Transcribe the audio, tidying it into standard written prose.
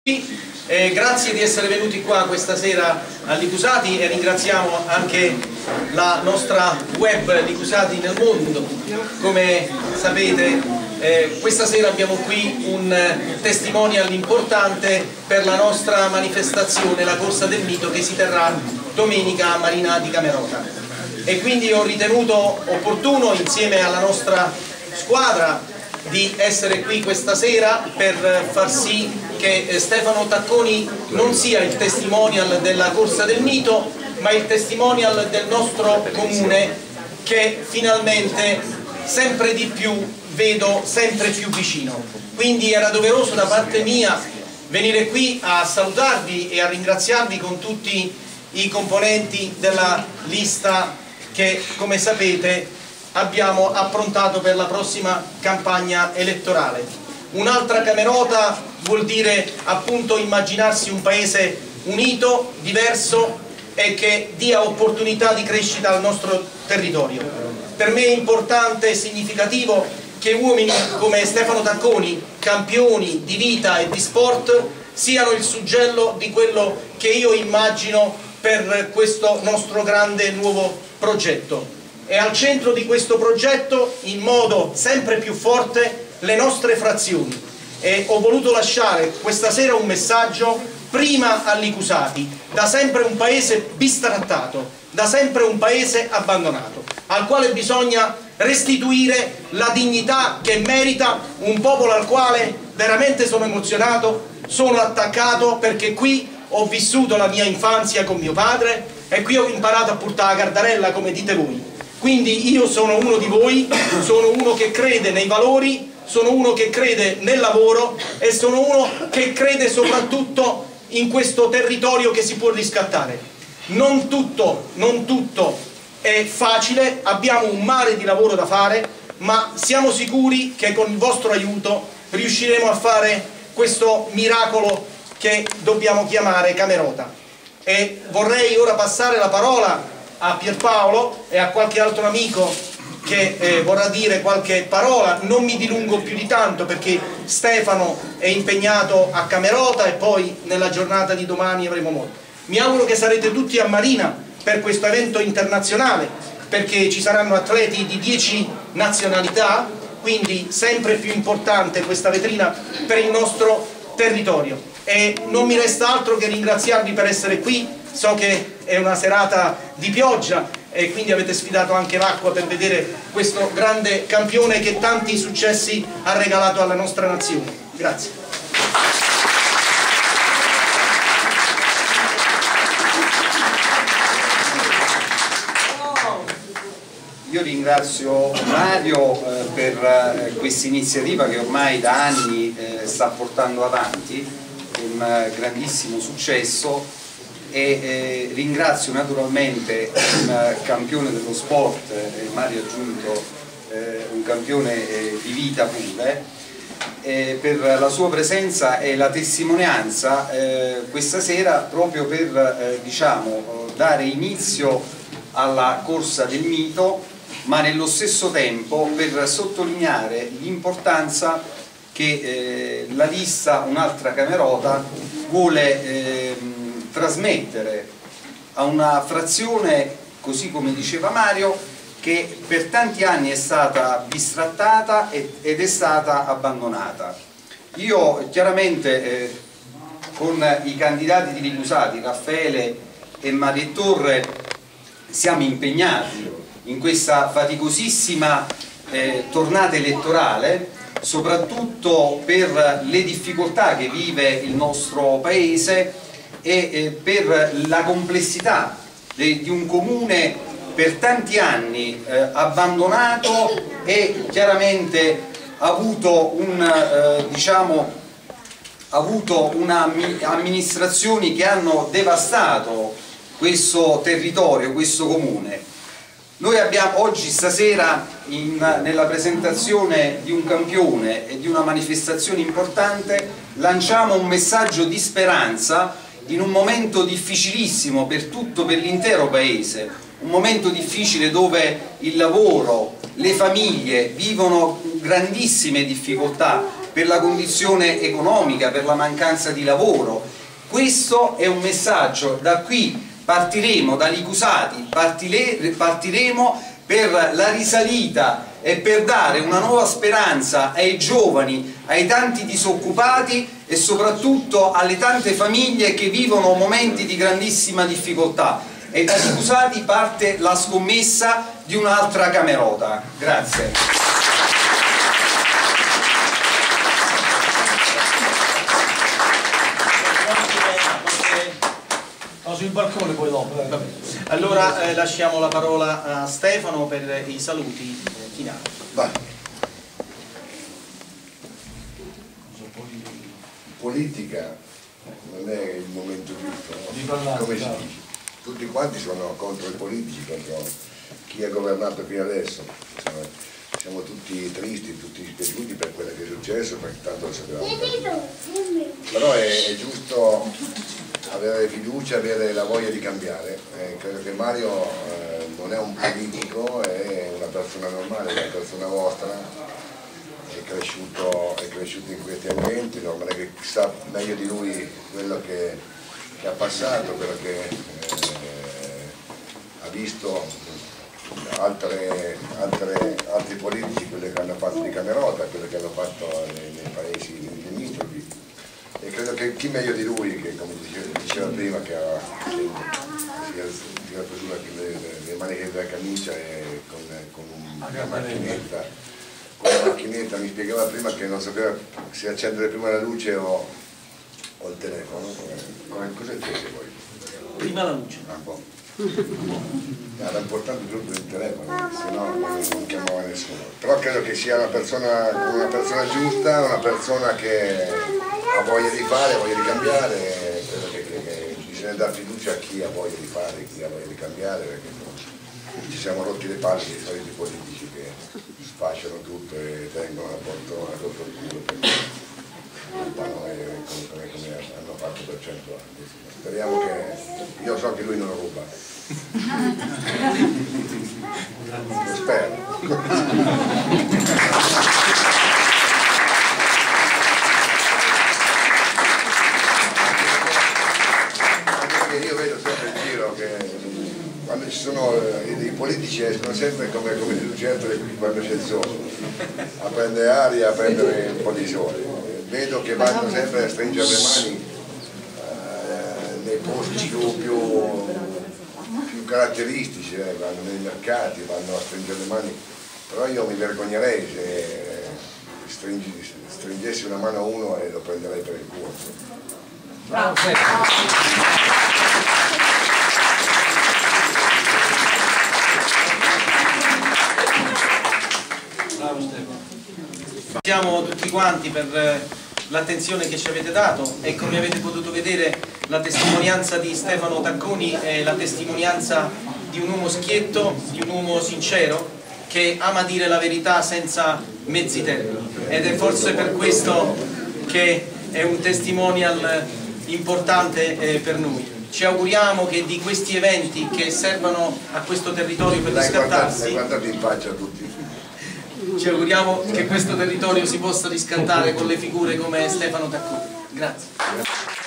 Grazie di essere venuti qua questa sera a Licusati e ringraziamo anche la nostra web Licusati nel mondo. Come sapete questa sera abbiamo qui un testimonial importante per la nostra manifestazione, la Corsa del Mito, che si terrà domenica a Marina di Camerota, e quindi ho ritenuto opportuno, insieme alla nostra squadra, di essere qui questa sera per far sì che Stefano Tacconi non sia il testimonial della Corsa del Mito, ma il testimonial del nostro comune, che finalmente sempre di più vedo sempre più vicino. Quindi era doveroso da parte mia venire qui a salutarvi e a ringraziarvi con tutti i componenti della lista che, come sapete, abbiamo approntato per la prossima campagna elettorale. Un'altra Camerota vuol dire appunto immaginarsi un paese unito, diverso e che dia opportunità di crescita al nostro territorio. Per me è importante e significativo che uomini come Stefano Tacconi, campioni di vita e di sport, siano il suggello di quello che io immagino per questo nostro grande nuovo progetto. E al centro di questo progetto, in modo sempre più forte, le nostre frazioni. E ho voluto lasciare questa sera un messaggio prima a Licusati, da sempre un paese bistrattato, da sempre un paese abbandonato, al quale bisogna restituire la dignità che merita, un popolo al quale veramente sono emozionato, sono attaccato, perché qui ho vissuto la mia infanzia con mio padre e qui ho imparato a portare la cardarella, come dite voi. Quindi io sono uno di voi, sono uno che crede nei valori, sono uno che crede nel lavoro e sono uno che crede soprattutto in questo territorio che si può riscattare. Non tutto è facile, abbiamo un mare di lavoro da fare, ma siamo sicuri che con il vostro aiuto riusciremo a fare questo miracolo che dobbiamo chiamare Camerota. E vorrei ora passare la parola a Pierpaolo e a qualche altro amico che vorrà dire qualche parola. Non mi dilungo più di tanto perché Stefano è impegnato a Camerota e poi nella giornata di domani avremo modo. Mi auguro che sarete tutti a Marina per questo evento internazionale, perché ci saranno atleti di 10 nazionalità, quindi sempre più importante questa vetrina per il nostro territorio. E non mi resta altro che ringraziarvi per essere qui. So che è una serata di pioggia e quindi avete sfidato anche l'acqua per vedere questo grande campione che tanti successi ha regalato alla nostra nazione. Grazie. Io ringrazio Mario per questa iniziativa che ormai da anni sta portando avanti, un grandissimo successo. E ringrazio naturalmente un campione dello sport, Mario ha aggiunto un campione di vita pure, per la sua presenza e la testimonianza questa sera, proprio per diciamo, dare inizio alla Corsa del Mito, ma nello stesso tempo per sottolineare l'importanza che la lista Un'altra Camerota vuole trasmettere a una frazione, così come diceva Mario, che per tanti anni è stata bistrattata ed è stata abbandonata. Io chiaramente con i candidati di Licusati, Raffaele e Maria Torre, siamo impegnati in questa faticosissima tornata elettorale, soprattutto per le difficoltà che vive il nostro paese e per la complessità di un comune per tanti anni abbandonato e chiaramente ha avuto amministrazioni che hanno devastato questo territorio, questo comune. Noi abbiamo oggi, stasera, nella presentazione di un campione e di una manifestazione importante, lanciamo un messaggio di speranza in un momento difficilissimo per l'intero paese, un momento difficile dove il lavoro, le famiglie vivono grandissime difficoltà per la condizione economica, per la mancanza di lavoro. Questo è un messaggio. Da qui partiremo, da Licusati, partiremo per la risalita e per dare una nuova speranza ai giovani, ai tanti disoccupati e soprattutto alle tante famiglie che vivono momenti di grandissima difficoltà. E da Licusati parte la scommessa di un'altra Camerota. Grazie. Sul balcone poi dopo. Allora lasciamo la parola a Stefano per i saluti finali. Vai. Politica non è il momento giusto, no? Come si dice? Tutti quanti sono contro i politici, contro chi ha governato fino adesso. Siamo tutti tristi, tutti dispiaciuti per quello che è successo, perché tanto lo sapevamo. Però è giusto avere fiducia, avere la voglia di cambiare. Credo che Mario non è un politico, è una persona normale, una persona vostra, è cresciuto in questi ambienti, non è che sa meglio di lui quello che ha passato, quello che ha visto altri politici, quelli che hanno fatto di Camerota, quelli che hanno fatto nei paesi limitrofi. E credo che chi meglio di lui, che come diceva prima, che si era preso le maniche della camicia e con una macchinetta, mi spiegava prima che non sapeva se accendere prima la luce o il telefono. Cosa accese poi? Prima la luce. Era importante tutto il telefono, se no non chiamava nessuno. Però credo che sia una persona giusta, una persona che ha voglia di fare, voglia di cambiare. Credo che bisogna dare fiducia a chi ha voglia di fare, chi ha voglia di cambiare, perché ci siamo rotti le palle dei soliti politici che sfasciano tutto e tengono la poltrona sotto il culo perché non fanno come hanno fatto per 100 anni. Speriamo che... io so che lui non lo ruba. Lo spero. Io vedo sempre in giro che quando ci sono i politici escono sempre come di lucertole quando c'è il sole, a prendere aria, a prendere un po' di sole. Vedo che vanno sempre a stringere le mani nei posti più caratteristici, vanno nei mercati, vanno a stringere le mani, però io mi vergognerei se stringessi una mano a uno e lo prenderei per il culo. Bravo. Ringraziamo tutti quanti per l'attenzione che ci avete dato e come avete potuto vedere la testimonianza di Stefano Tacconi è la testimonianza di un uomo schietto, di un uomo sincero che ama dire la verità senza mezzi termini ed è forse per questo che è un testimonial importante per noi. Ci auguriamo che di questi eventi che servono a questo territorio per riscattarsi, guardate in faccia a tutti. Ci auguriamo che questo territorio si possa riscattare con le figure come Stefano Tacconi. Grazie.